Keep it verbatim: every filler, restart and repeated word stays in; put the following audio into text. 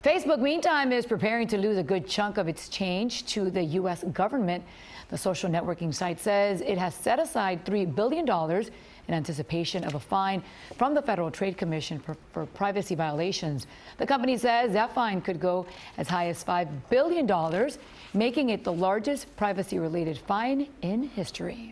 Facebook, meantime, is preparing to lose a good chunk of its change to the U S government. The social networking site says it has set aside three billion dollars in anticipation of a fine from the Federal Trade Commission for, for privacy violations. The company says that fine could go as high as five billion dollars, making it the largest privacy-related fine in history.